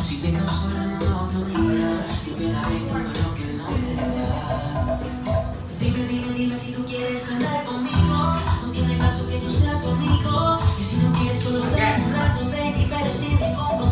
Si te cansó la monotonía, yo te daré todo lo que no te da. Dime, dime, dime si tú quieres andar conmigo. No tiene caso que yo sea tu amigo. Y si no quieres solo dar un rato, baby, pero sin ningún